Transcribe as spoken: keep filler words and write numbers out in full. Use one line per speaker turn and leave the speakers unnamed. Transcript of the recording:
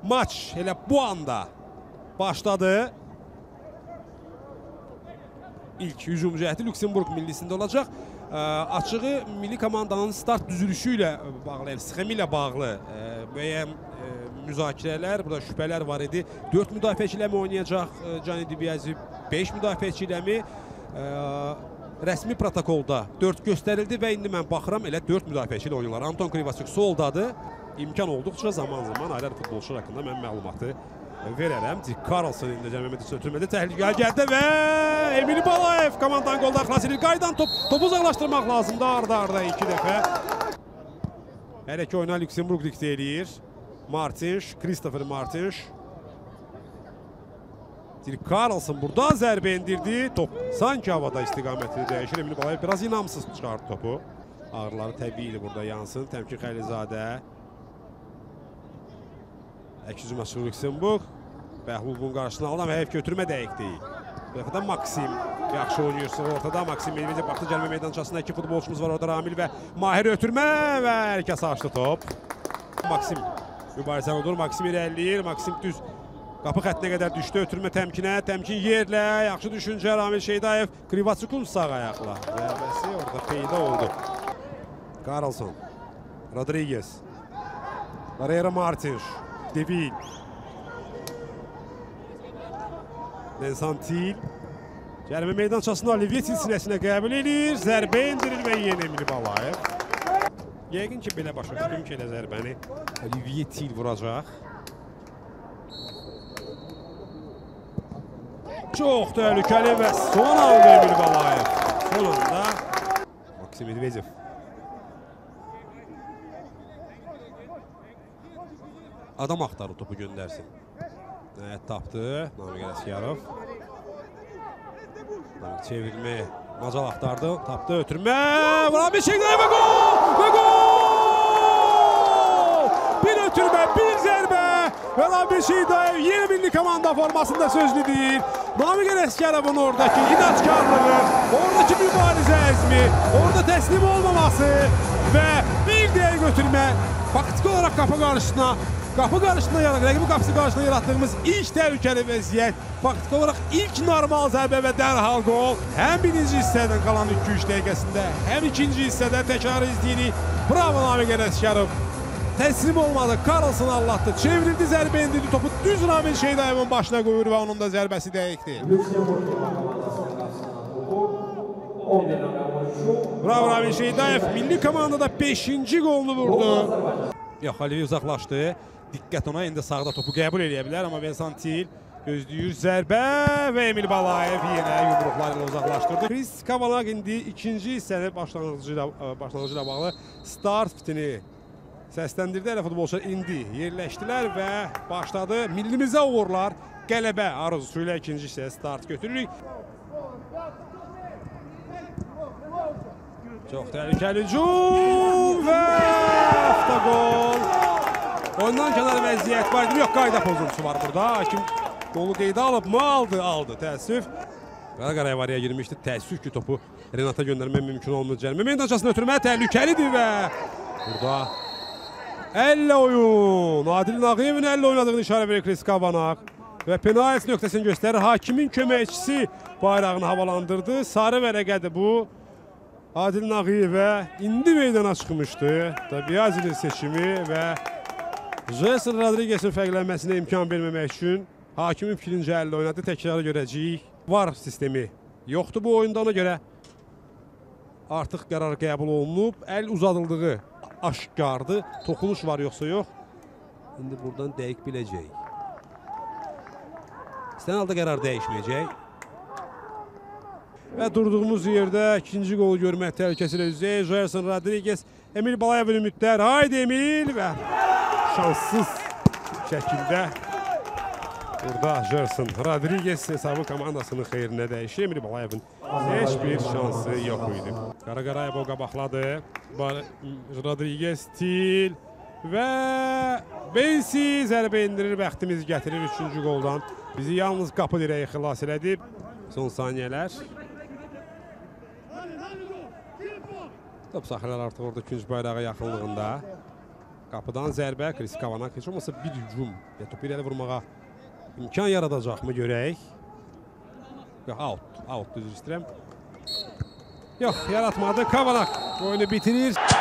maç elə bu anda başladı. İlk hücum cəhəti Lüksemburg millisində olacaq. Ə, açığı milli komandanın start düzülüşü ilə bağlı, yəni sxemi ilə bağlı ə, müəyyən ə, müzakirələr, burada şübhələr var idi. dörd müdafiəçi ilə mi oynayacaq Cani Dibiazi, beş müdafiəçi ilə mi? Ə, rəsmi protokolda dörd göstərildi və indi mən baxıram elə dörd müdafiəçi ilə oynayırlar. Anton Krivasuk soldadır. İmkan olduqca zaman-zaman ayrı futbolçular haqqında mən məlumatı verərəm. Dik Karlsson indi cəmiyyəti sötürmədi. Təhlükə gəldi və Emil Balayev komandanın qolda xilas edir. Qaydan top, topu uzaqlaşdırmaq lazımdır arda-arda iki dəfə. Hələ ki oyuna Lüksemburg diktə eləyir. Martins, Christopher Martins. Dik Karlsson burada zərbə indirdi. Top sanki havada istiqamətini dəyişir. Emil Balayev biraz inamsız çıxardı topu. Ağrıları təbii burada yansın. Təmkin Xəlizadə. Əks hücuma çıxır Lüksemburg. Bəhlulun qarşısına aldı, amma həyif götürmə dəqiq deyil. Bu dəfə də Maksim yaxşı oynayırsa ortada. Maksim Medvedev baxdı gəlmə meydançasında iki futbolçumuz var orada. Ramil və Mahir ötürmə və hər kəs açdı top. Maksim mübarizəni olur. Maksim irəliləyir. Maksim düz qapı xəttinə qədər düşdü. Ötürmə təmkinə. Təmkin yerlə. Yaxşı düşüncə Ramil Şeydayev. Krivasukun sağ ayaqla. Zərbəsi orada peyda oldu. Karlsson. Rodriguez. Barreira Martins. Devil. Nensantil. Cərimə meydançasında Olivier sinəsinə qəbul edir. Zərbə indirir və yenə Emil Balayev. Yəqin ki, belə başa düşdüm ki, elə zərbəni Olivier Til vuracaq. Çox təhlükəli və son aldı Emil Balayev. Son anda Maksim Medvedev. Adam axtarı topu göndərsin. Nəhət tapdı. Namiq Ələsgərov. Namiq çevirmə. Macal axtardı. Tapdı. Ötürmə. Vuran bir şəkildə və gol! Və gol! Bir ötürmə, bir zərbə. Vuran bir Şeydayev yeni milli komanda formasında sözlü deyil. Namiq Ələsgərovun oradakı inatkarlığı, oradakı mübarizə əzmi, orada təslim olmaması və bir dəqiq ötürmə. Faktiki olaraq qapı qarşısına Qapı qarşısına yaratdığımız, rəqibi qapısı qarşısına yaratdığımız ilk təhlükəli vəziyyət, faktiki olaraq ilk normal zərbə və dərhal qol. Həm birinci hissədən qalan iki üç dəqiqəsində, həm ikinci hissədə təkrarı izləyirik. Bravo Namiq Ələsgərov. Təslim olmadı, Karlsson allatdı, çevrildi, zərbə indirdi, topu düz Ramil Şeydayevin başına qoyur və onun da zərbəsi dəqiqdir. Bravo Ramil Şeydayev, milli komandada beşinci qolunu vurdu. Yox, Aliyev uzaqlaşdı. Diqqət ona, indi sağda topu qəbul edə bilər, amma Nensantil gözləyir zərbə və Emil Balayev yenə yumruqlar ilə uzaqlaşdırdı. Chris Kavanagh indi ikinci hissənin başlanğıcı ilə bağlı start fitini səsləndirdi. Elə futbolçular indi yerləşdilər və başladı. Millimizə uğurlar, qələbə arzusu ilə ikinci hissəyə start götürürük. Çox təhlükəli hücum və avtogol. Ondan kənar vəziyyət var. Yox, qayda pozuntusu var burada. Hakim qolu qeydə alıb mı? Aldı, aldı. Təəssüf. Qara-qaraya varıya girmişdi. Təəssüf ki, topu Renata göndərmək mümkün olmur. Cərimə meydançasına ötürmə təhlükəlidir və burada əllə oyun. Adil Nağıyevin əllə oynadığını işarə verir Chris Kavanagh və penalti nöqtəsini göstərir. Hakimin köməkçisi bayrağını havalandırdı. Sarı vərəqədir bu. Adil Nağıyevə indi meydana çıxmışdı. Dibiazinin seçimi və Gelson Rodriguez'in fərqlənməsinə imkan verməmək üçün hakimin fikrincə əllə oynadı. Təkrarı görəcəyik. Var sistemi yoxdur bu oyunda, ona görə artıq qərar qəbul olunub. Əl uzadıldığı aşkardır. Toxunuş var yoxsa yox. İndi buradan dəqiq biləcək. İstənilən halda qərar dəyişməyəcək. Və durduğumuz yerdə ikinci qolu görmək təhlükəsi ilə üzrəyik. Gelson Rodriguez, Emil Balayevin ümidlər. Haydi Emil və şanssız şəkildə burada Gelson Rodriguez hesabı komandasının xeyrinə dəyişir. Emil Balayevin heç bir şansı yox idi. Qara-Qarayev o qabaqladı. Rodriguez, Til və Bensi zərbə indirir, bəxtimiz gətirir üçüncü qoldan. Bizi yalnız qapı dirəyi xilas elədi. Son saniyələr. Top saxlayırlar artıq orada künc bayrağı yaxınlığında. Qapıdan zərbə, Chris Kavanagh heç olmasa bir hücum ya topu irəli vurmağa imkan yaradacaqmı görək. Yox, out, out düz istəyirəm. Yox, yaratmadı. Kavanagh oyunu bitirir.